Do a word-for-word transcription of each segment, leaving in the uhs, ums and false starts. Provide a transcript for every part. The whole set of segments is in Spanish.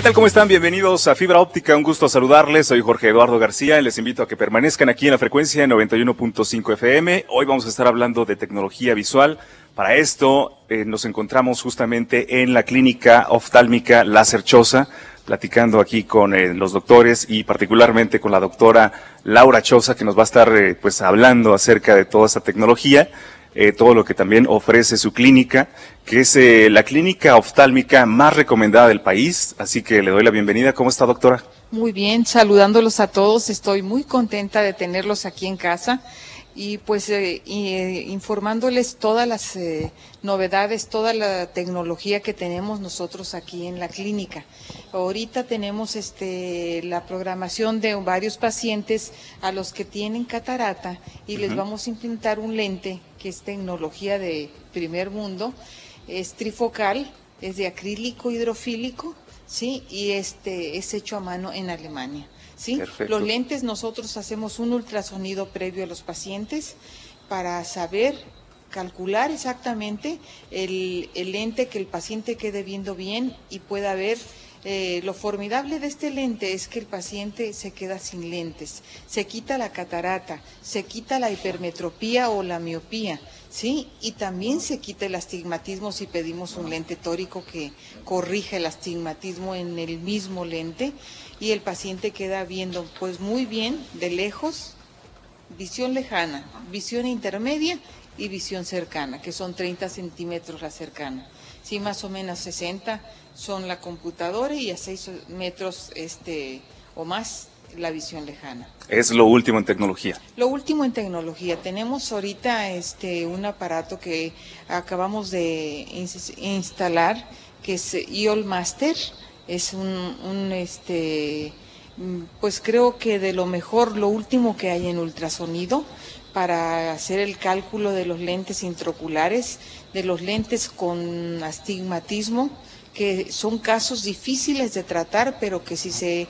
tal? ¿Cómo están? Bienvenidos a Fibra Óptica, un gusto saludarles. Soy Jorge Eduardo García y les invito a que permanezcan aquí en la frecuencia noventa y uno punto cinco F M. Hoy vamos a estar hablando de tecnología visual. Para esto eh, nos encontramos justamente en la clínica oftálmica Láser Choza, platicando aquí con eh, los doctores y particularmente con la doctora Laura Choza, que nos va a estar eh, pues hablando acerca de toda esta tecnología. Eh, todo lo que también ofrece su clínica, que es eh, la clínica oftálmica más recomendada del país, así que le doy la bienvenida. ¿Cómo está, doctora? Muy bien, saludándolos a todos, estoy muy contenta de tenerlos aquí en casa y pues eh, y, eh, informándoles todas las eh, novedades, toda la tecnología que tenemos nosotros aquí en la clínica. Ahorita tenemos este la programación de varios pacientes a los que tienen catarata y uh-huh. les vamos a implantar un lente que es tecnología de primer mundo, es trifocal, es de acrílico hidrofílico, sí, y este es hecho a mano en Alemania. ¿Sí? Los lentes, nosotros hacemos un ultrasonido previo a los pacientes para saber, calcular exactamente el, el lente, que el paciente quede viendo bien y pueda ver. Eh, lo formidable de este lente es que el paciente se queda sin lentes, se quita la catarata, se quita la hipermetropía o la miopía, ¿sí? Y también se quita el astigmatismo si pedimos un lente tórico que corrige el astigmatismo en el mismo lente y el paciente queda viendo pues muy bien de lejos, visión lejana, visión intermedia y visión cercana, que son treinta centímetros la cercana, sí, más o menos sesenta son la computadora y a seis metros este o más la visión lejana. Es lo último en tecnología. Lo último en tecnología. Tenemos ahorita este un aparato que acabamos de instalar que es E O L Master. Es un, un este pues creo que de lo mejor, lo último que hay en ultrasonido para hacer el cálculo de los lentes intraoculares, de los lentes con astigmatismo, que son casos difíciles de tratar, pero que si se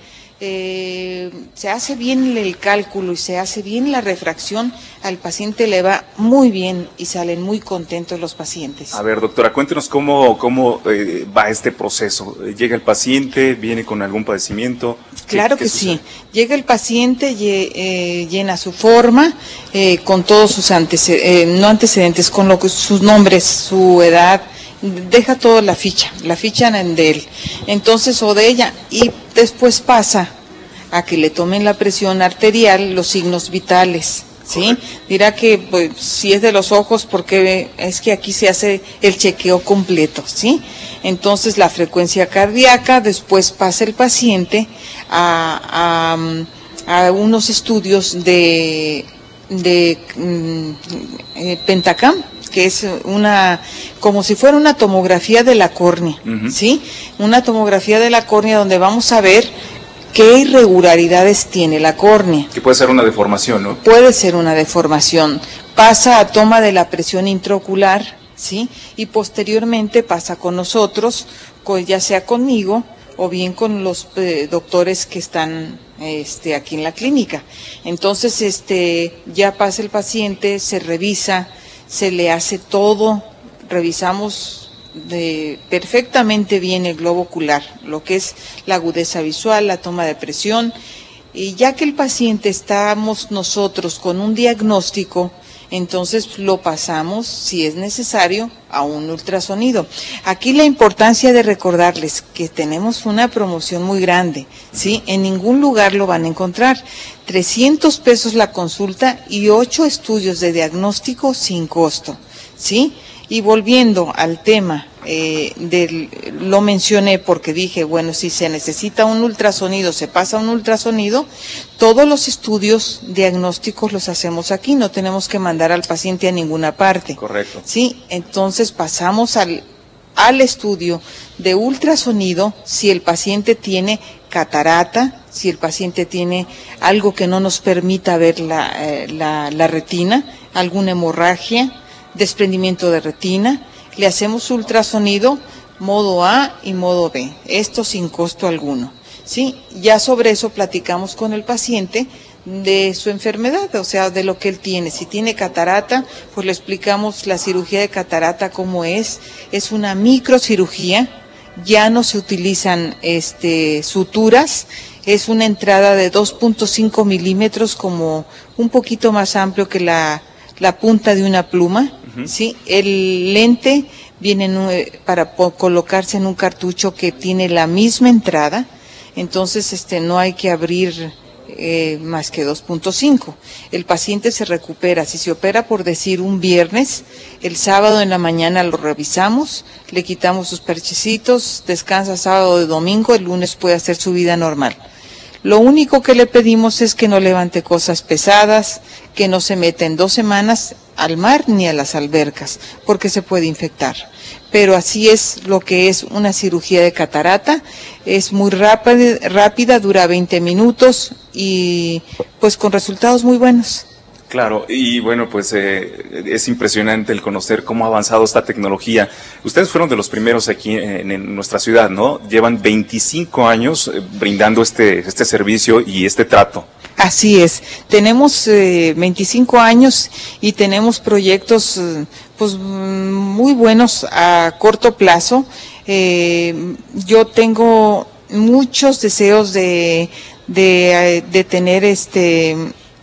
eh, se hace bien el cálculo y se hace bien la refracción, al paciente le va muy bien y salen muy contentos los pacientes. A ver, doctora, cuéntenos cómo, cómo eh, va este proceso. ¿Llega el paciente, viene con algún padecimiento? Claro que sí. Llega el paciente, eh, llena su forma eh, con todos sus antecedentes, eh, no antecedentes, con lo que, sus nombres, su edad, deja toda la ficha, la ficha de él, entonces o de ella, y después pasa a que le tomen la presión arterial, los signos vitales, ¿sí? Correcto. Dirá que pues, si es de los ojos, porque es que aquí se hace el chequeo completo, ¿sí? Entonces la frecuencia cardíaca, después pasa el paciente a, a, a unos estudios de, de mm, eh, Pentacam, que es una, como si fuera una tomografía de la córnea, uh-huh. ¿sí? Una tomografía de la córnea donde vamos a ver qué irregularidades tiene la córnea. Que puede ser una deformación, ¿no? Puede ser una deformación. Pasa a toma de la presión intraocular, ¿sí? Y posteriormente pasa con nosotros, con, ya sea conmigo o bien con los eh, doctores que están este, aquí en la clínica. Entonces, este, ya pasa el paciente, se revisa, se le hace todo, revisamos de perfectamente bien el globo ocular, lo que es la agudeza visual, la toma de presión, y ya que el paciente estamos nosotros con un diagnóstico, entonces lo pasamos, si es necesario, a un ultrasonido. Aquí la importancia de recordarles que tenemos una promoción muy grande, ¿sí? En ningún lugar lo van a encontrar. trescientos pesos la consulta y ocho estudios de diagnóstico sin costo, ¿sí? Y volviendo al tema, eh, del, lo mencioné porque dije, bueno, si se necesita un ultrasonido, se pasa un ultrasonido, todos los estudios diagnósticos los hacemos aquí, no tenemos que mandar al paciente a ninguna parte. Correcto. Sí, entonces pasamos al, al estudio de ultrasonido si el paciente tiene catarata, si el paciente tiene algo que no nos permita ver la, eh, la, la retina, alguna hemorragia, desprendimiento de retina, le hacemos ultrasonido modo A y modo B, esto sin costo alguno, ¿sí? Ya sobre eso platicamos con el paciente de su enfermedad, o sea, de lo que él tiene. Si tiene catarata, pues le explicamos la cirugía de catarata cómo es, es una microcirugía ya no se utilizan este, suturas, es una entrada de dos punto cinco milímetros, como un poquito más amplio que la, la punta de una pluma, uh-huh. ¿sí? El lente viene en un, para colocarse en un cartucho que tiene la misma entrada, entonces este, no hay que abrir eh, más que dos punto cinco. El paciente se recupera, si se opera por decir un viernes, el sábado en la mañana lo revisamos, le quitamos sus parchecitos, descansa sábado y domingo, el lunes puede hacer su vida normal. Lo único que le pedimos es que no levante cosas pesadas, que no se meta en dos semanas al mar ni a las albercas, porque se puede infectar. Pero así es lo que es una cirugía de catarata, es muy rápida, rápida, dura veinte minutos y pues con resultados muy buenos. Claro, y bueno, pues eh, es impresionante el conocer cómo ha avanzado esta tecnología. Ustedes fueron de los primeros aquí en, en nuestra ciudad, ¿no? Llevan veinticinco años eh, brindando este, este servicio y este trato. Así es, tenemos eh, veinticinco años y tenemos proyectos eh, pues muy buenos a corto plazo. Eh, yo tengo muchos deseos de, de, de tener este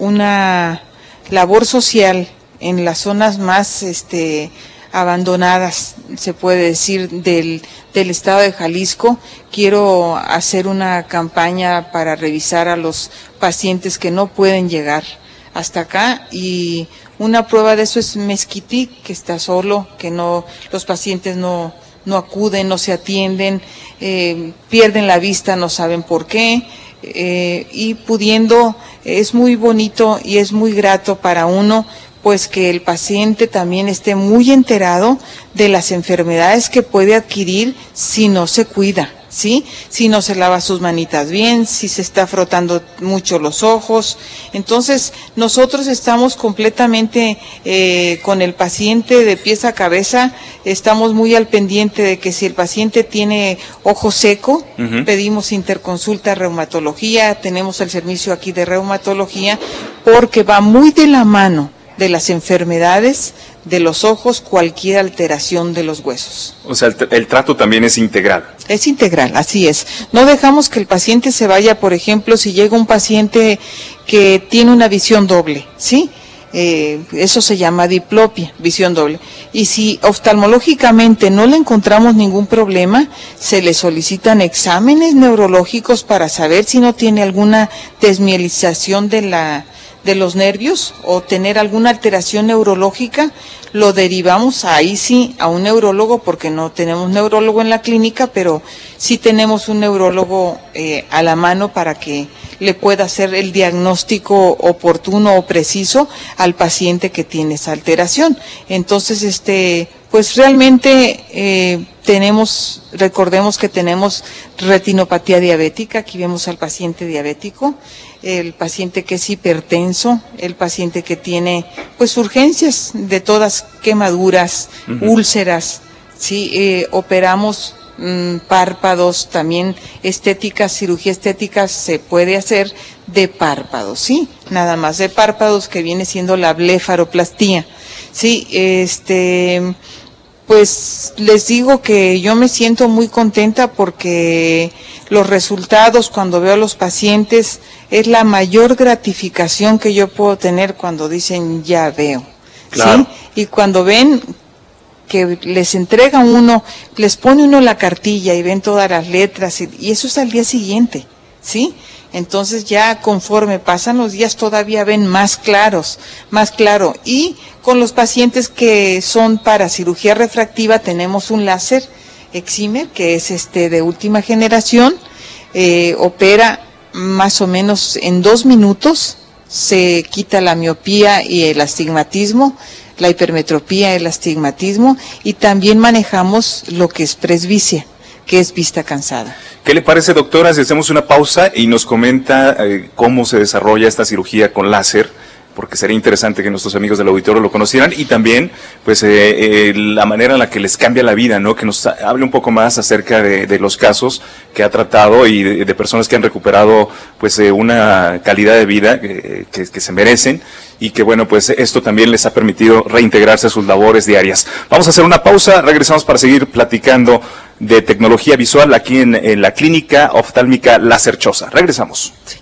una labor social en las zonas más este abandonadas, se puede decir, del, del estado de Jalisco. Quiero hacer una campaña para revisar a los pacientes que no pueden llegar hasta acá, y una prueba de eso es Mezquitic, que está solo, que no, los pacientes no, no acuden, no se atienden, eh, pierden la vista, no saben por qué. Eh, y pudiendo, es muy bonito y es muy grato para uno, pues que el paciente también esté muy enterado de las enfermedades que puede adquirir si no se cuida, ¿sí? Si no se lava sus manitas bien, si se está frotando mucho los ojos. Entonces, nosotros estamos completamente eh, con el paciente de pies a cabeza, estamos muy al pendiente de que si el paciente tiene ojo seco, uh-huh. pedimos interconsulta reumatología, tenemos el servicio aquí de reumatología, porque va muy de la mano de las enfermedades de los ojos, cualquier alteración de los huesos. O sea, el, el trato también es integral. Es integral, así es. No dejamos que el paciente se vaya, por ejemplo, si llega un paciente que tiene una visión doble, ¿sí? Eh, eso se llama diplopia, visión doble. Y si oftalmológicamente no le encontramos ningún problema, se le solicitan exámenes neurológicos para saber si no tiene alguna desmielización de la de los nervios o tener alguna alteración neurológica, lo derivamos ahí sí a un neurólogo, porque no tenemos neurólogo en la clínica, pero sí tenemos un neurólogo eh, a la mano para que le pueda hacer el diagnóstico oportuno o preciso al paciente que tiene esa alteración. Entonces, este, pues realmente eh, tenemos, recordemos que tenemos retinopatía diabética, aquí vemos al paciente diabético, el paciente que es hipertenso, el paciente que tiene pues urgencias de todas, quemaduras, uh-huh. úlceras, sí, eh, operamos mmm, párpados, también estéticas, cirugía estética se puede hacer de párpados, sí, nada más de párpados, que viene siendo la blefaroplastía, sí, este, pues les digo que yo me siento muy contenta porque los resultados cuando veo a los pacientes es la mayor gratificación que yo puedo tener cuando dicen ya veo, claro. ¿sí? Y cuando ven que les entrega uno, les pone uno la cartilla y ven todas las letras y, y eso es al día siguiente, ¿sí? Entonces ya conforme pasan los días todavía ven más claros, más claro. Y con los pacientes que son para cirugía refractiva tenemos un láser Excimer, que es este de última generación, eh, opera más o menos en dos minutos, se quita la miopía y el astigmatismo, la hipermetropía, el astigmatismo, y también manejamos lo que es presbicia, que es vista cansada. ¿Qué le parece, doctora, si hacemos una pausa y nos comenta eh, cómo se desarrolla esta cirugía con láser? Porque sería interesante que nuestros amigos del auditorio lo conocieran, y también pues eh, eh, la manera en la que les cambia la vida, ¿no? Que nos hable un poco más acerca de, de los casos que ha tratado y de, de personas que han recuperado pues eh, una calidad de vida eh, que, que se merecen, y que bueno, pues esto también les ha permitido reintegrarse a sus labores diarias. Vamos a hacer una pausa, regresamos para seguir platicando de tecnología visual aquí en, en la clínica oftálmica Láser Choza. Regresamos. Sí.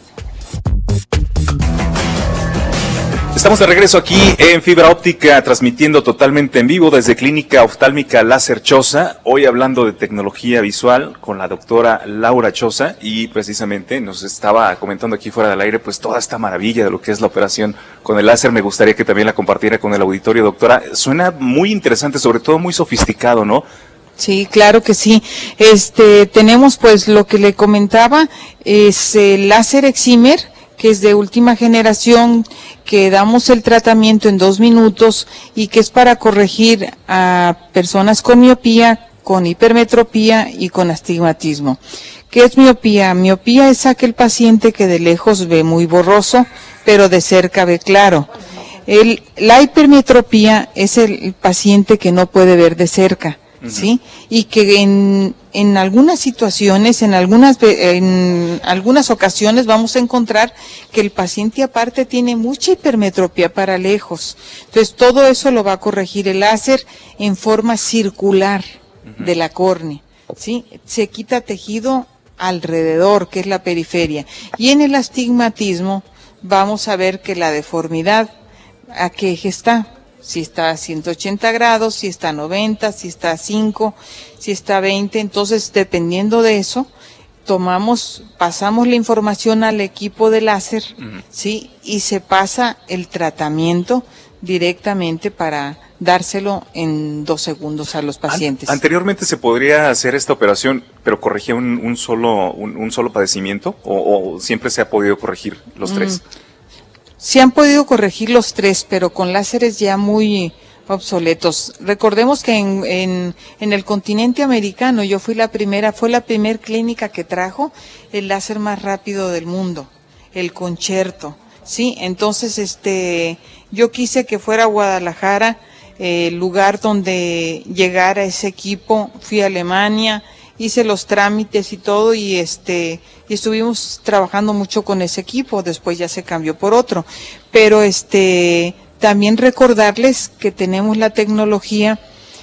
Estamos de regreso aquí en Fibra Óptica, transmitiendo totalmente en vivo desde Clínica Oftálmica Láser Choza, hoy hablando de tecnología visual con la doctora Laura Choza, y precisamente nos estaba comentando aquí fuera del aire pues toda esta maravilla de lo que es la operación con el láser. Me gustaría que también la compartiera con el auditorio, doctora. Suena muy interesante, sobre todo muy sofisticado, ¿no? Sí, claro que sí. Este, tenemos pues lo que le comentaba, es el láser excimer, que es de última generación, que damos el tratamiento en dos minutos y que es para corregir a personas con miopía, con hipermetropía y con astigmatismo. ¿Qué es miopía? Miopía es aquel paciente que de lejos ve muy borroso, pero de cerca ve claro. El, la hipermetropía es el paciente que no puede ver de cerca. ¿Sí? Y que en, en algunas situaciones, en algunas, en algunas ocasiones vamos a encontrar que el paciente aparte tiene mucha hipermetropía para lejos. Entonces todo eso lo va a corregir el láser en forma circular uh-huh. de la córnea, ¿sí? Se quita tejido alrededor, que es la periferia. Y en el astigmatismo vamos a ver que la deformidad, ¿a qué eje está? Si está a ciento ochenta grados, si está a noventa, si está a cinco, si está a veinte, entonces dependiendo de eso, tomamos, pasamos la información al equipo de láser, uh-huh. ¿sí? Y se pasa el tratamiento directamente para dárselo en dos segundos a los pacientes. An- anteriormente se podría hacer esta operación, pero corregía un, un solo, un, un solo padecimiento, o, o siempre se ha podido corregir los tres. Mm. Se han podido corregir los tres, pero con láseres ya muy obsoletos. Recordemos que en, en, en el continente americano yo fui la primera, fue la primer clínica que trajo el láser más rápido del mundo, el Concerto, ¿sí? Entonces, este, yo quise que fuera Guadalajara, eh, el lugar donde llegara ese equipo. Fui a Alemania, hice los trámites y todo, y este y estuvimos trabajando mucho con ese equipo. Después ya se cambió por otro, pero este también recordarles que tenemos la tecnología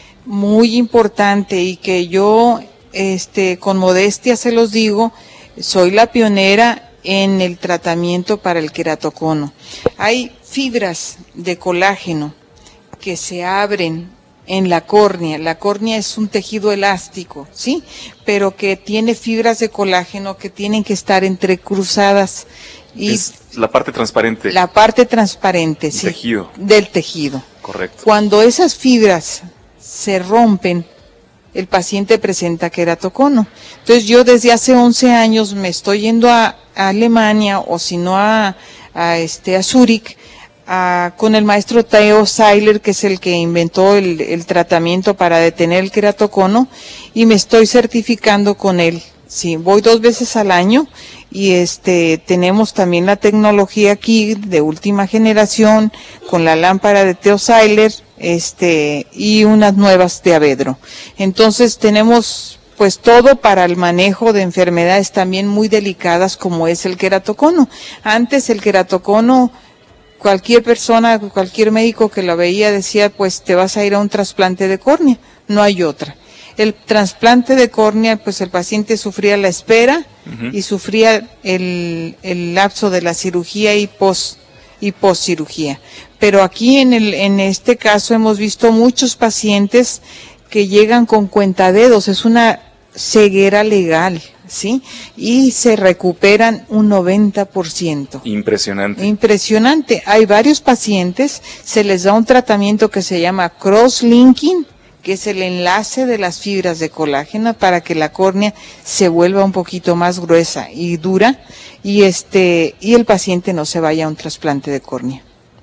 muy importante y que yo este con modestia se los digo, soy la pionera en el tratamiento para el queratocono. Hay fibras de colágeno que se abren en la córnea. La córnea es un tejido elástico, ¿sí? Pero que tiene fibras de colágeno que tienen que estar entrecruzadas. Y es la parte transparente. La parte transparente, sí. Tejido. Del tejido. Correcto. Cuando esas fibras se rompen, el paciente presenta queratocono. Entonces yo desde hace once años me estoy yendo a, a Alemania, o si no a, a, este, a Zúrich, Uh, con el maestro Theo Seiler, que es el que inventó el, el tratamiento para detener el queratocono, y me estoy certificando con él. Sí, voy dos veces al año, y este tenemos también la tecnología aquí de última generación con la lámpara de Theo Seiler, este y unas nuevas de Avedro. Entonces tenemos pues todo para el manejo de enfermedades también muy delicadas como es el queratocono. Antes el queratocono, cualquier persona, cualquier médico que lo veía decía, pues te vas a ir a un trasplante de córnea, no hay otra. El trasplante de córnea, pues el paciente sufría la espera uh-huh. y sufría el, el lapso de la cirugía y pos y poscirugía. Pero aquí en el en este caso hemos visto muchos pacientes que llegan con cuentadedos, es una ceguera legal, ¿sí? Y se recuperan un noventa por ciento. Impresionante. Impresionante. Hay varios pacientes, se les da un tratamiento que se llama cross-linking, que es el enlace de las fibras de colágeno para que la córnea se vuelva un poquito más gruesa y dura, y este y el paciente no se vaya a un trasplante de córnea.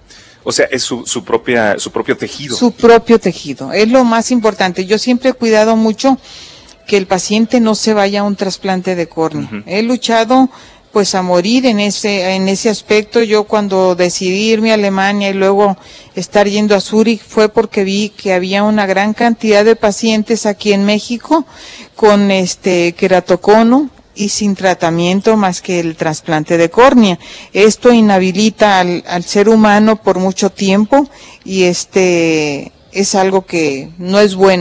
O sea, es su, su propia su propio tejido. Su propio tejido, es lo más importante. Yo siempre he cuidado mucho que el paciente no se vaya a un trasplante de córnea. Uh-huh. He luchado pues a morir en ese en ese aspecto. Yo cuando decidí irme a Alemania y luego estar yendo a Zúrich fue porque vi que había una gran cantidad de pacientes aquí en México con este queratocono y sin tratamiento más que el trasplante de córnea. Esto inhabilita al, al ser humano por mucho tiempo y este es algo que no es bueno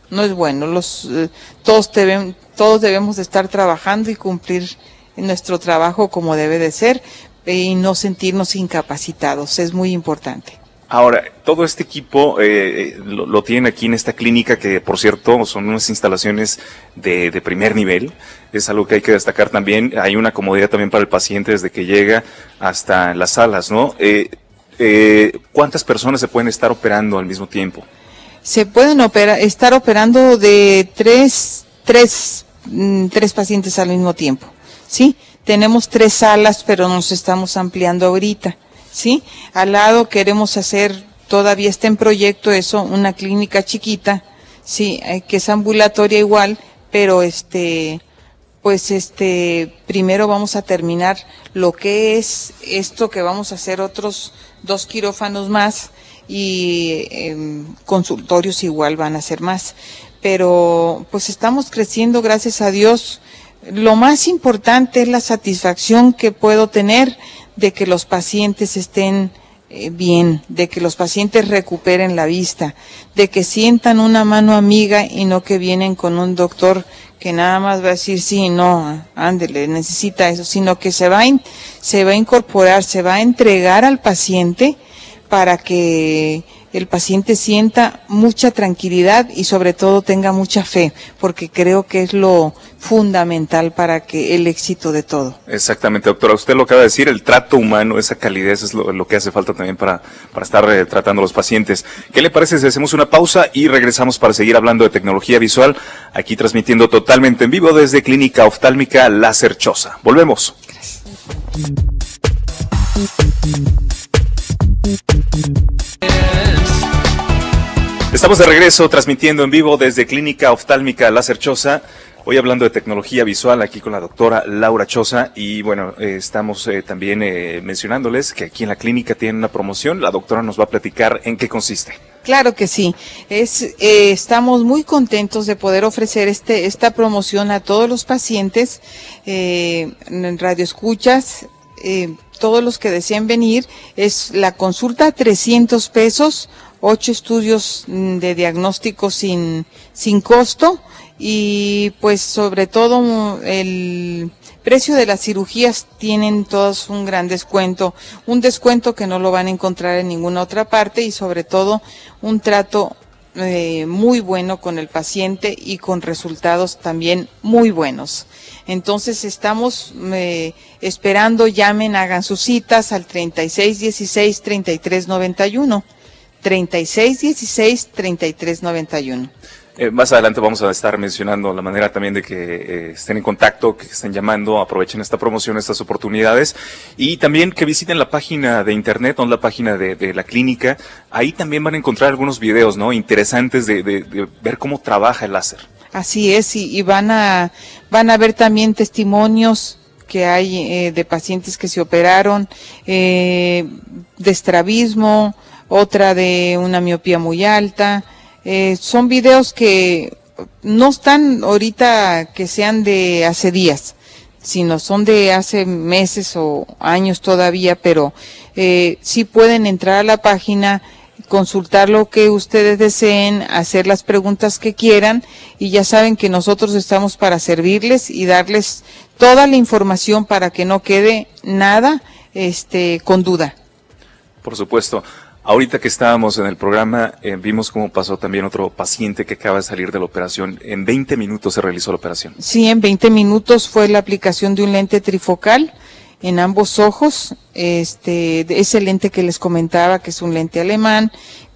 no es bueno. Los eh, todos deben, todos debemos de estar trabajando y cumplir nuestro trabajo como debe de ser y no sentirnos incapacitados, es muy importante. Ahora, todo este equipo eh, lo, lo tienen aquí en esta clínica que, por cierto, son unas instalaciones de, de primer nivel. Es algo que hay que destacar también. Hay una comodidad también para el paciente desde que llega hasta las salas, ¿no? Eh, eh, ¿Cuántas personas se pueden estar operando al mismo tiempo? Se pueden operar, estar operando de tres, tres, tres pacientes al mismo tiempo, ¿sí? Tenemos tres salas, pero nos estamos ampliando ahorita. Sí, al lado queremos hacer, todavía está en proyecto eso, una clínica chiquita, sí, que es ambulatoria igual, pero este, pues este, primero vamos a terminar lo que es esto que vamos a hacer otros dos quirófanos más y eh, consultorios igual van a ser más, pero pues estamos creciendo gracias a Dios. Lo más importante es la satisfacción que puedo tener de que los pacientes estén eh, bien, de que los pacientes recuperen la vista, de que sientan una mano amiga y no que vienen con un doctor que nada más va a decir sí, no, ándele, necesita eso, sino que se va, in, se va a incorporar, se va a entregar al paciente para que el paciente sienta mucha tranquilidad y sobre todo tenga mucha fe, porque creo que es lo fundamental para que el éxito de todo. Exactamente, doctora, usted lo acaba de decir, el trato humano, esa calidez es lo, lo que hace falta también para, para estar eh, tratando a los pacientes. ¿Qué le parece si hacemos una pausa y regresamos para seguir hablando de tecnología visual, aquí transmitiendo totalmente en vivo desde Clínica Oftálmica Láser Choza? Volvemos. Gracias. Estamos de regreso transmitiendo en vivo desde Clínica Oftálmica Láser Choza. Hoy hablando de tecnología visual aquí con la doctora Laura Choza y bueno, eh, estamos eh, también eh, mencionándoles que aquí en la clínica tienen una promoción. La doctora nos va a platicar en qué consiste. Claro que sí. Es, eh, estamos muy contentos de poder ofrecer este esta promoción a todos los pacientes eh, en radioescuchas. Eh, todos los que deseen venir, es la consulta a trescientos pesos, ocho estudios de diagnóstico sin, sin costo y pues sobre todo el precio de las cirugías tienen todos un gran descuento, un descuento que no lo van a encontrar en ninguna otra parte y sobre todo un trato eh, muy bueno con el paciente y con resultados también muy buenos. Entonces estamos eh, esperando, llamen, hagan sus citas al treinta y seis dieciséis treinta y tres noventa y uno. treinta y seis dieciséis treinta y tres noventa y uno. Eh, más adelante vamos a estar mencionando la manera también de que eh, estén en contacto, que estén llamando, aprovechen esta promoción, estas oportunidades y también que visiten la página de internet, o la página de, de la clínica. Ahí también van a encontrar algunos videos, ¿no? Interesantes de, de, de ver cómo trabaja el láser. Así es, y, y van a van a ver también testimonios que hay eh, de pacientes que se operaron, eh, de estrabismo, otra de una miopía muy alta. Eh, son videos que no están ahorita que sean de hace días, sino son de hace meses o años todavía, pero eh, sí pueden entrar a la página, consultar lo que ustedes deseen, hacer las preguntas que quieran y ya saben que nosotros estamos para servirles y darles toda la información para que no quede nada este, con duda. Por supuesto. Ahorita que estábamos en el programa, eh, vimos cómo pasó también otro paciente que acaba de salir de la operación. En veinte minutos se realizó la operación. Sí, en veinte minutos fue la aplicación de un lente trifocal en ambos ojos. Este, ese lente que les comentaba, que es un lente alemán,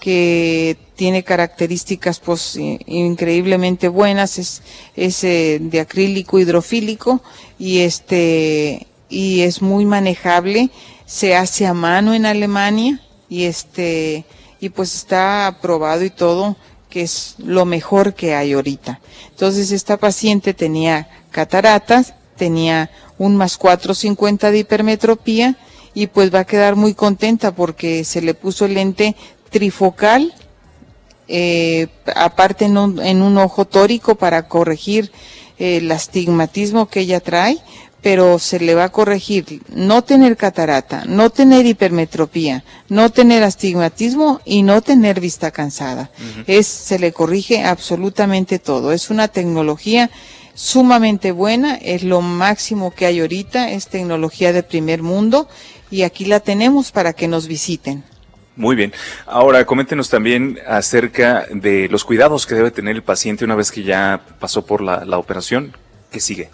que tiene características pues increíblemente buenas, es, es eh, de acrílico hidrofílico y este, y es muy manejable, se hace a mano en Alemania. Y este, y pues está aprobado y todo, que es lo mejor que hay ahorita. Entonces esta paciente tenía cataratas, tenía un más cuatro cincuenta de hipermetropía y pues va a quedar muy contenta porque se le puso el lente trifocal, eh, aparte en un, en un ojo tórico para corregir eh, el astigmatismo que ella trae, pero se le va a corregir no tener catarata, no tener hipermetropía, no tener astigmatismo y no tener vista cansada. Uh-huh. Es, se le corrige absolutamente todo. Es una tecnología sumamente buena, es lo máximo que hay ahorita, es tecnología de primer mundo y aquí la tenemos para que nos visiten. Muy bien. Ahora, coméntenos también acerca de los cuidados que debe tener el paciente una vez que ya pasó por la, la operación. ¿Qué sigue?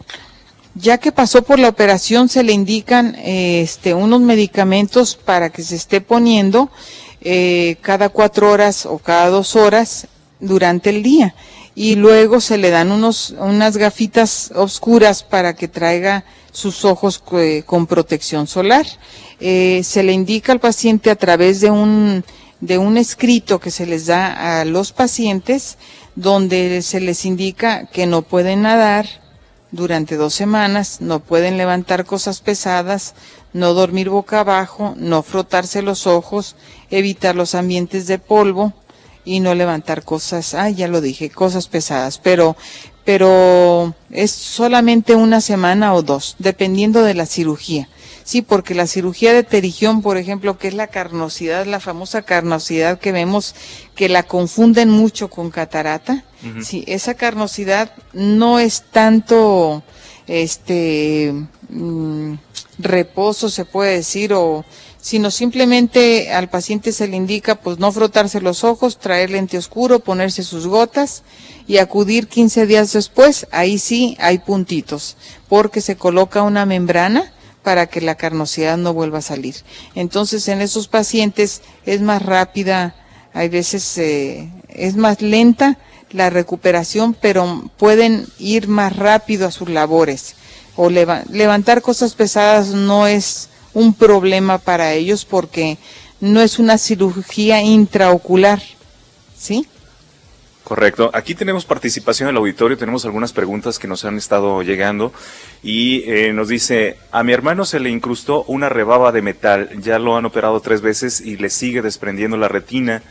Ya que pasó por la operación, se le indican eh, este, unos medicamentos para que se esté poniendo eh, cada cuatro horas o cada dos horas durante el día. Y luego se le dan unos, unas gafitas oscuras para que traiga sus ojos eh, con protección solar. Eh, se le indica al paciente a través de un, de un escrito que se les da a los pacientes, donde se les indica que no pueden nadar durante dos semanas, no pueden levantar cosas pesadas, no dormir boca abajo, no frotarse los ojos, evitar los ambientes de polvo y no levantar cosas, ah, ya lo dije, cosas pesadas, pero, pero es solamente una semana o dos, dependiendo de la cirugía. Sí, porque la cirugía de pterigión, por ejemplo, que es la carnosidad, la famosa carnosidad que vemos, que la confunden mucho con catarata, uh-huh. Sí, esa carnosidad no es tanto este mmm, reposo, se puede decir, o sino simplemente al paciente se le indica pues no frotarse los ojos, traer lente oscuro, ponerse sus gotas y acudir quince días después, ahí sí hay puntitos, porque se coloca una membrana para que la carnosidad no vuelva a salir. Entonces en esos pacientes es más rápida, hay veces eh, es más lenta la recuperación, pero pueden ir más rápido a sus labores, o leva- levantar cosas pesadas no es un problema para ellos porque no es una cirugía intraocular, ¿sí? Correcto. Aquí tenemos participación en el auditorio, tenemos algunas preguntas que nos han estado llegando y eh, nos dice, a mi hermano se le incrustó una rebaba de metal, ya lo han operado tres veces y le sigue desprendiendo la retina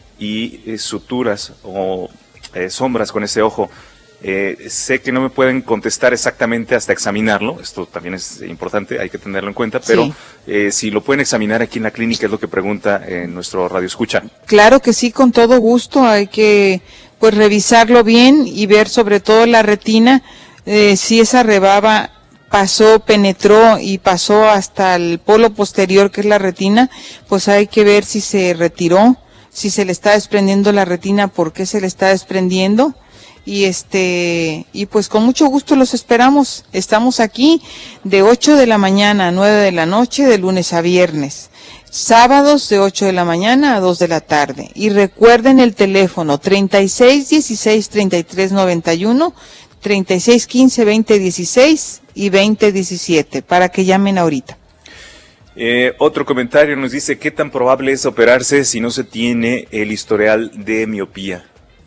y eh, suturas o eh, sombras con ese ojo. Eh, sé que no me pueden contestar exactamente hasta examinarlo, esto también es importante, hay que tenerlo en cuenta, pero sí. eh, si lo pueden examinar aquí en la clínica es lo que pregunta eh, nuestro radio escucha. Claro que sí, con todo gusto, hay que pues revisarlo bien y ver sobre todo la retina, eh, si esa rebaba pasó, penetró y pasó hasta el polo posterior que es la retina, pues hay que ver si se retiró, si se le está desprendiendo la retina, por qué se le está desprendiendo. Y este, y pues con mucho gusto los esperamos. Estamos aquí de ocho de la mañana a nueve de la noche, de lunes a viernes. Sábados de ocho de la mañana a dos de la tarde. Y recuerden el teléfono treinta y seis dieciséis treinta y tres noventa y uno, treinta y seis quince veinte dieciséis y veinte diecisiete, para que llamen ahorita. Eh, otro comentario nos dice, ¿qué tan probable es operarse si no se tiene el historial de miopía?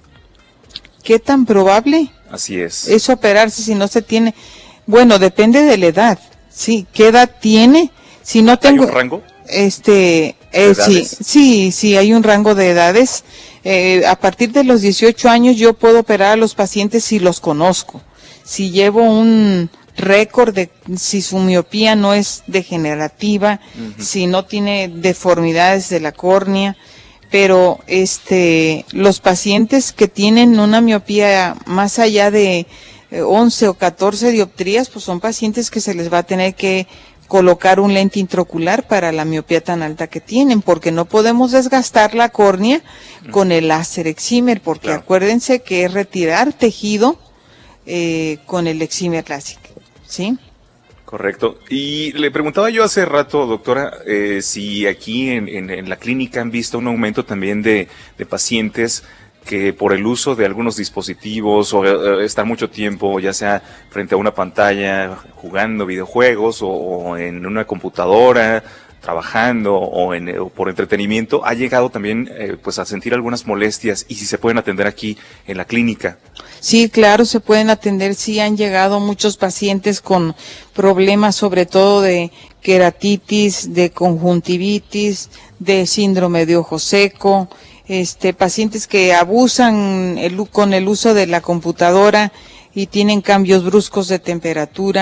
¿Qué tan probable? Así es. Es operarse si no se tiene. Bueno, depende de la edad. Sí, ¿qué edad tiene? Si no tengo. ¿Hay un rango? Este, eh, sí, sí, sí, hay un rango de edades. Eh, a partir de los dieciocho años yo puedo operar a los pacientes si los conozco. Si llevo un récord de si su miopía no es degenerativa, uh-huh. si no tiene deformidades de la córnea. Pero este, los pacientes que tienen una miopía más allá de eh, once o catorce dioptrías, pues son pacientes que se les va a tener que colocar un lente intraocular para la miopía tan alta que tienen, porque no podemos desgastar la córnea con el láser excimer, porque claro. Acuérdense que es retirar tejido eh, con el excimer láser, ¿sí? Correcto. Y le preguntaba yo hace rato, doctora, eh, si aquí en, en, en la clínica han visto un aumento también de, de pacientes que por el uso de algunos dispositivos o eh, estar mucho tiempo, ya sea frente a una pantalla, jugando videojuegos o, o en una computadora, trabajando o, en, o por entretenimiento, ha llegado también eh, pues a sentir algunas molestias y si se pueden atender aquí en la clínica. Sí, claro, se pueden atender, sí han llegado muchos pacientes con problemas sobre todo de queratitis, de conjuntivitis, de síndrome de ojo seco, este, pacientes que abusan el, con el uso de la computadora y tienen cambios bruscos de temperatura,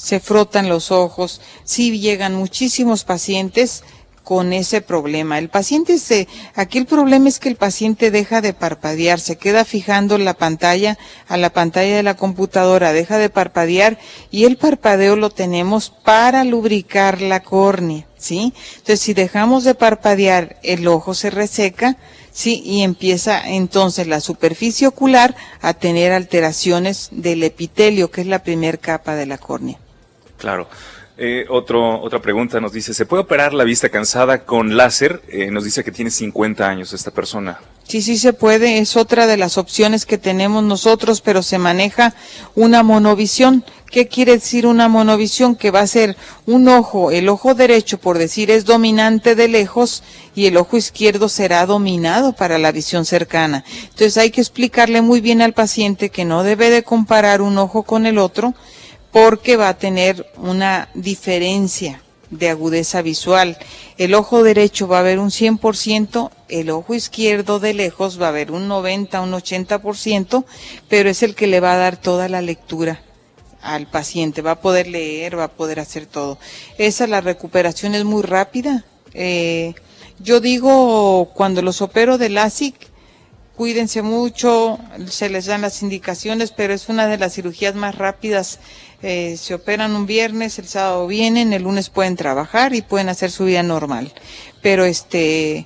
se frotan los ojos. Sí llegan muchísimos pacientes con ese problema. El paciente se, aquí el problema es que el paciente deja de parpadear, se queda fijando la pantalla, a la pantalla de la computadora, deja de parpadear, y el parpadeo lo tenemos para lubricar la córnea, ¿sí? Entonces, si dejamos de parpadear, el ojo se reseca, sí, y empieza entonces la superficie ocular a tener alteraciones del epitelio, que es la primer capa de la córnea. Claro. Eh, otro, otra pregunta nos dice, ¿se puede operar la vista cansada con láser? Eh, nos dice que tiene cincuenta años esta persona. Sí, sí se puede, es otra de las opciones que tenemos nosotros, pero se maneja una monovisión. ¿Qué quiere decir una monovisión? Que va a ser un ojo, el ojo derecho, por decir, es dominante de lejos y el ojo izquierdo será dominado para la visión cercana. Entonces hay que explicarle muy bien al paciente que no debe de comparar un ojo con el otro, porque va a tener una diferencia de agudeza visual. El ojo derecho va a ver un cien por ciento, el ojo izquierdo de lejos va a ver un noventa, un ochenta por ciento, pero es el que le va a dar toda la lectura al paciente, va a poder leer, va a poder hacer todo. Esa, la recuperación es muy rápida. Eh, yo digo, cuando los opero de LASIK, cuídense mucho, se les dan las indicaciones, pero es una de las cirugías más rápidas. Eh, se operan un viernes, el sábado vienen, el lunes pueden trabajar y pueden hacer su vida normal. Pero este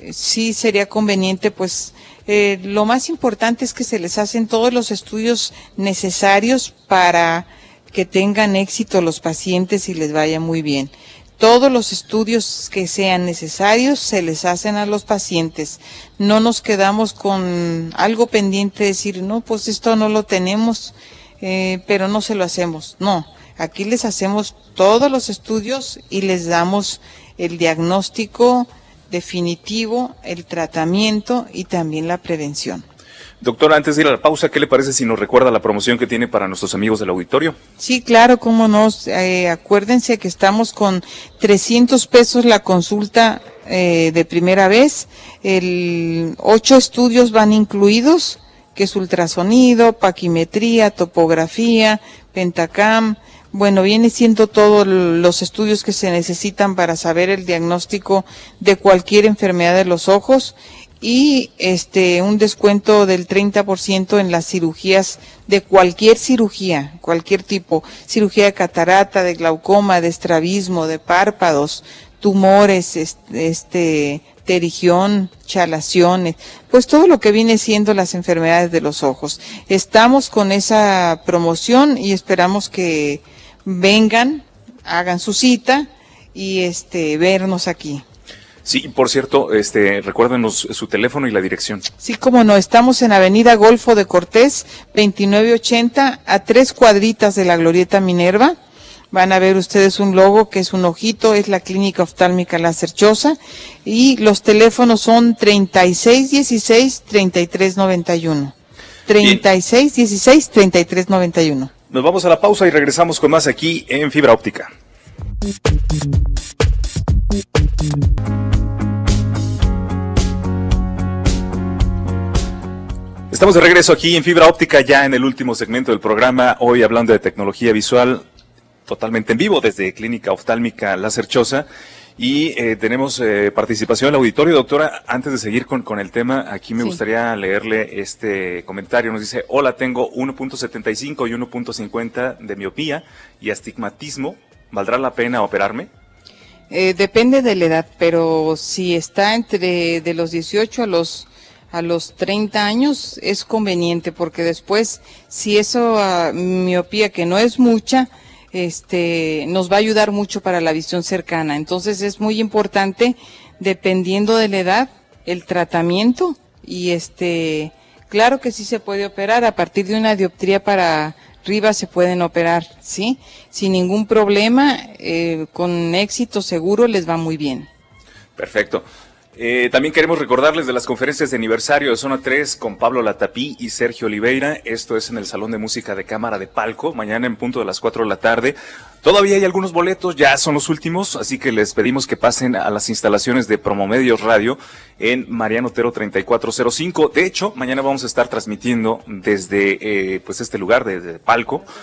sí sería conveniente, pues eh, lo más importante es que se les hacen todos los estudios necesarios para que tengan éxito los pacientes y les vaya muy bien. Todos los estudios que sean necesarios se les hacen a los pacientes. No nos quedamos con algo pendiente de decir, no, pues esto no lo tenemos, eh, pero no se lo hacemos. No, aquí les hacemos todos los estudios y les damos el diagnóstico definitivo, el tratamiento y también la prevención. Doctora, antes de ir a la pausa, ¿qué le parece si nos recuerda la promoción que tiene para nuestros amigos del auditorio? Sí, claro, cómo no. Eh, acuérdense que estamos con trescientos pesos la consulta eh, de primera vez. El ocho estudios van incluidos, que es ultrasonido, paquimetría, topografía, pentacam. Bueno, viene siendo todos los estudios que se necesitan para saber el diagnóstico de cualquier enfermedad de los ojos. Y este un descuento del treinta por ciento en las cirugías, de cualquier cirugía, cualquier tipo, cirugía de catarata, de glaucoma, de estrabismo, de párpados, tumores, este, este terigión, chalaciones, pues todo lo que viene siendo las enfermedades de los ojos. Estamos con esa promoción y esperamos que vengan, hagan su cita y este vernos aquí. Sí, por cierto, este, recuérdenos su teléfono y la dirección. Sí, cómo no, estamos en Avenida Golfo de Cortés, veintinueve ochenta, a tres cuadritas de la Glorieta Minerva. Van a ver ustedes un logo que es un ojito, es la Clínica Oftálmica La Cerchosa, y los teléfonos son treinta y seis dieciséis, treinta y tres noventa y uno. treinta y seis dieciséis, treinta y tres noventa y uno. Nos vamos a la pausa y regresamos con más aquí en Fibra Óptica. Estamos de regreso aquí en Fibra Óptica, ya en el último segmento del programa, hoy hablando de tecnología visual, totalmente en vivo desde Clínica Oftálmica La Cerchosa, y eh, tenemos eh, participación en el auditorio. Doctora, antes de seguir con, con el tema, aquí me sí. gustaría leerle este comentario. Nos dice, hola, tengo uno punto setenta y cinco y uno punto cincuenta de miopía y astigmatismo, ¿valdrá la pena operarme? Eh, depende de la edad, pero si está entre de los dieciocho a los a los treinta años es conveniente, porque después, si eso uh, miopía que no es mucha, este nos va a ayudar mucho para la visión cercana. Entonces es muy importante, dependiendo de la edad, el tratamiento, y este claro que sí se puede operar. A partir de una dioptría para arriba se pueden operar, ¿sí? Sin ningún problema, eh, con éxito seguro, les va muy bien. Perfecto. Eh, también queremos recordarles de las conferencias de aniversario de Zona tres con Pablo Latapí y Sergio Oliveira. Esto es en el Salón de Música de Cámara de Palco, mañana en punto de las cuatro de la tarde. Todavía hay algunos boletos, ya son los últimos, así que les pedimos que pasen a las instalaciones de Promomedios Radio en Mariano Otero treinta y cuatro cero cinco. De hecho, mañana vamos a estar transmitiendo desde eh, pues este lugar, desde Palco.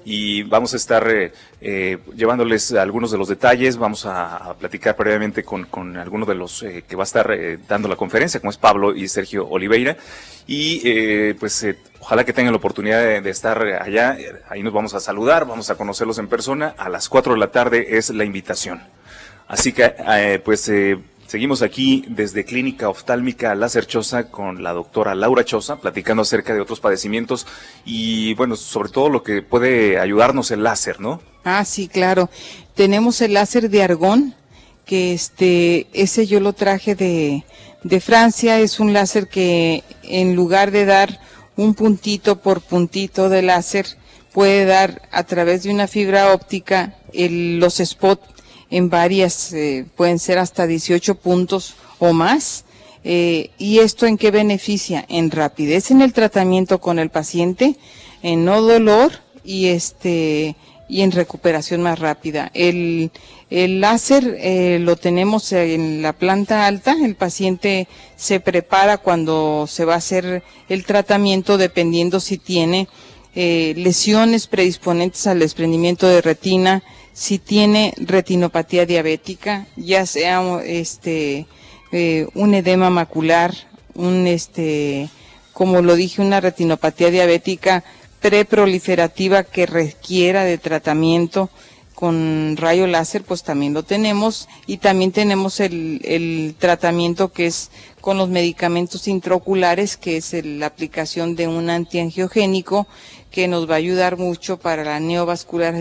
y vamos a estar eh, eh, llevándoles algunos de los detalles. Vamos a, a platicar previamente con, con algunos de los eh, que va a estar eh, dando la conferencia, como es Pablo y Sergio Oliveira, y eh, pues eh, ojalá que tengan la oportunidad de, de estar allá. Ahí nos vamos a saludar, vamos a conocerlos en persona. A las cuatro de la tarde es la invitación. Así que eh, pues eh, seguimos aquí desde Clínica Oftálmica Láser Choza con la doctora Laura Choza, platicando acerca de otros padecimientos y bueno, sobre todo lo que puede ayudarnos el láser, ¿no? Ah, sí, claro. Tenemos el láser de argón, que este, ese yo lo traje de, de Francia. Es un láser que en lugar de dar un puntito por puntito de láser, puede dar a través de una fibra óptica el, los spots en varias, eh, pueden ser hasta dieciocho puntos o más. Eh, ¿Y esto en qué beneficia? En rapidez en el tratamiento con el paciente, en no dolor y este y en recuperación más rápida. El, el láser eh, lo tenemos en la planta alta. El paciente se prepara cuando se va a hacer el tratamiento, dependiendo si tiene eh, lesiones predisponentes al desprendimiento de retina, si tiene retinopatía diabética, ya sea este eh, un edema macular, un este, como lo dije, una retinopatía diabética preproliferativa que requiera de tratamiento con rayo láser, pues también lo tenemos. Y también tenemos el, el tratamiento que es con los medicamentos intraoculares, que es el, la aplicación de un antiangiogénico que nos va a ayudar mucho para la neovascular,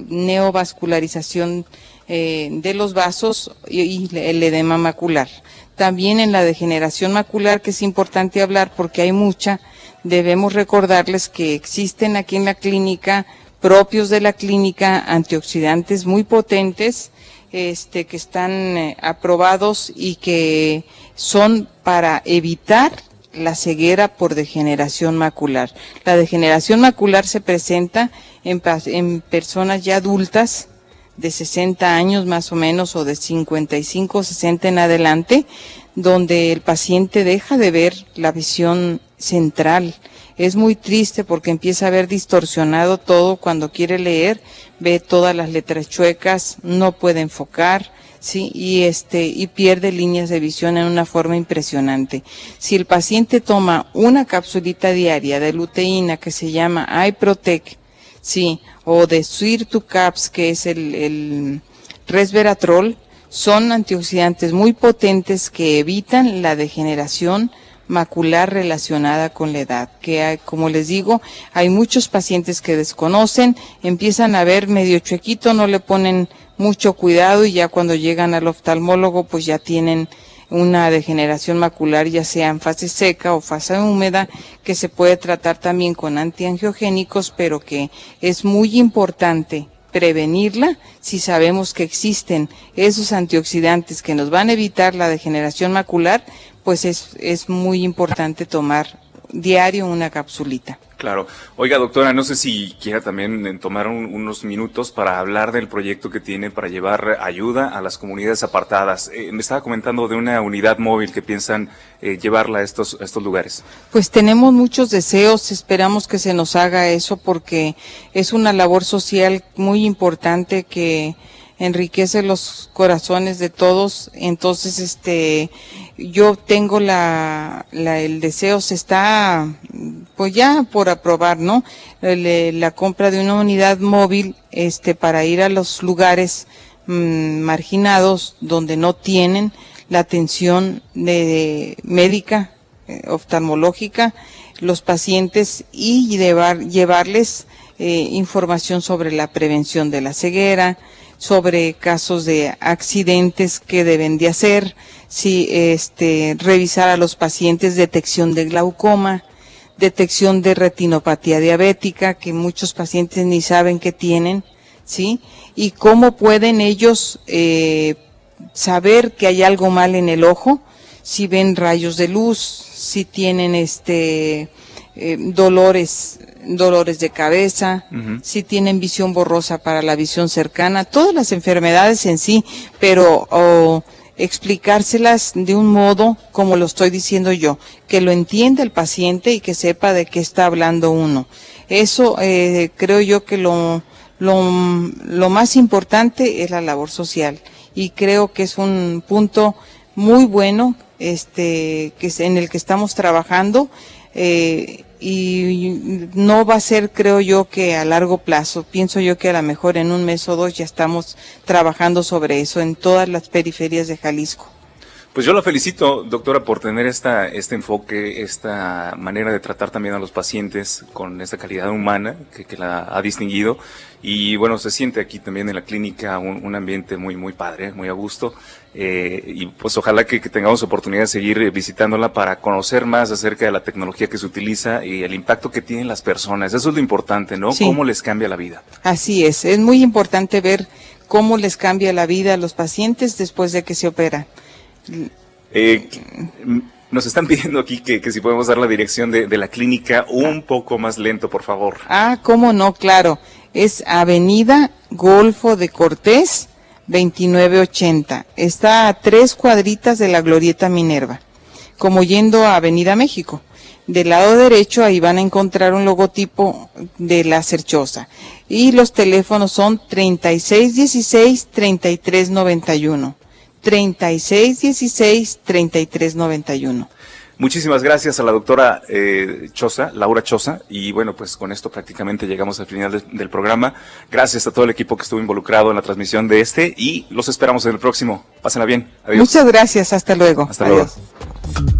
neovascularización eh, de los vasos y, y el edema macular. También en la degeneración macular, que es importante hablar porque hay mucha, debemos recordarles que existen aquí en la clínica, propios de la clínica, antioxidantes muy potentes, este, que están eh, aprobados y que son para evitar la ceguera por degeneración macular. La degeneración macular se presenta en, en personas ya adultas de sesenta años más o menos, o de cincuenta y cinco, sesenta en adelante, donde el paciente deja de ver la visión central. Es muy triste porque empieza a ver distorsionado todo cuando quiere leer, ve todas las letras chuecas, no puede enfocar, sí, y este y pierde líneas de visión en una forma impresionante. Si el paciente toma una capsulita diaria de luteína que se llama iProtec, sí, o de Sirtucaps, que es el, el resveratrol, son antioxidantes muy potentes que evitan la degeneración macular relacionada con la edad, que hay, como les digo, hay muchos pacientes que desconocen, empiezan a ver medio chuequito, no le ponen mucho cuidado y ya cuando llegan al oftalmólogo pues ya tienen una degeneración macular, ya sea en fase seca o fase húmeda, que se puede tratar también con antiangiogénicos, pero que es muy importante prevenirla si sabemos que existen esos antioxidantes que nos van a evitar la degeneración macular, pues es, es muy importante tomar diario una capsulita. Claro. Oiga, doctora, no sé si quiera también tomar un, unos minutos para hablar del proyecto que tiene para llevar ayuda a las comunidades apartadas. Eh, me estaba comentando de una unidad móvil que piensan eh, llevarla a estos, a estos lugares. Pues tenemos muchos deseos, esperamos que se nos haga eso porque es una labor social muy importante que enriquece los corazones de todos. Entonces, este, yo tengo la, la el deseo, se está, pues ya por aprobar, ¿no? Le, la compra de una unidad móvil, este, para ir a los lugares mmm, marginados donde no tienen la atención de, de médica, eh, oftalmológica, los pacientes, y llevar, llevarles eh, información sobre la prevención de la ceguera, sobre casos de accidentes que deben de hacer, si este revisar a los pacientes detección de glaucoma, detección de retinopatía diabética, que muchos pacientes ni saben que tienen, ¿sí? Y cómo pueden ellos eh, saber que hay algo mal en el ojo, si ven rayos de luz, si tienen este eh, dolores dolores de cabeza, uh-huh. si tienen visión borrosa para la visión cercana, todas las enfermedades en sí, pero oh, explicárselas de un modo como lo estoy diciendo yo, que lo entienda el paciente y que sepa de qué está hablando uno. Eso eh, creo yo que lo, lo, lo más importante es la labor social, y creo que es un punto muy bueno este que es en el que estamos trabajando, eh, y no va a ser, creo yo, que a largo plazo. Pienso yo que a lo mejor en un mes o dos ya estamos trabajando sobre eso en todas las periferias de Jalisco. Pues yo la felicito, doctora, por tener esta, este enfoque, esta manera de tratar también a los pacientes con esta calidad humana que, que la ha distinguido. Y bueno, se siente aquí también en la clínica un, un ambiente muy, muy padre, muy a gusto. Eh, y pues ojalá que, que tengamos oportunidad de seguir visitándola para conocer más acerca de la tecnología que se utiliza y el impacto que tienen las personas. Eso es lo importante, ¿no? Sí. Cómo les cambia la vida. Así es, es muy importante ver cómo les cambia la vida a los pacientes después de que se operan. Eh, nos están pidiendo aquí que, que si podemos dar la dirección de, de la clínica un poco más lento, por favor. Ah, cómo no, claro. Es Avenida Golfo de Cortés, veintinueve ochenta. Está a tres cuadritas de la Glorieta Minerva, como yendo a Avenida México. Del lado derecho ahí van a encontrar un logotipo de la Cerchosa. Y los teléfonos son treinta y seis dieciséis, treinta y tres noventa y uno. treinta y seis dieciséis, treinta y tres noventa y uno. Muchísimas gracias a la doctora eh, Choza, Laura Choza, y bueno, pues con esto prácticamente llegamos al final de, del programa. Gracias a todo el equipo que estuvo involucrado en la transmisión de este y los esperamos en el próximo. Pásenla bien. Adiós. Muchas gracias, hasta luego. Hasta Adiós. luego.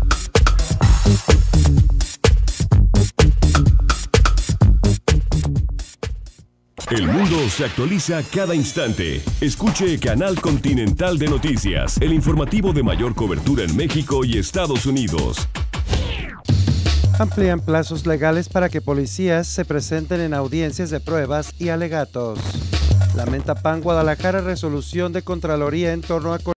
El mundo se actualiza cada instante. Escuche Canal Continental de Noticias, el informativo de mayor cobertura en México y Estados Unidos. Amplían plazos legales para que policías se presenten en audiencias de pruebas y alegatos. Lamenta P A N Guadalajara resolución de Contraloría en torno a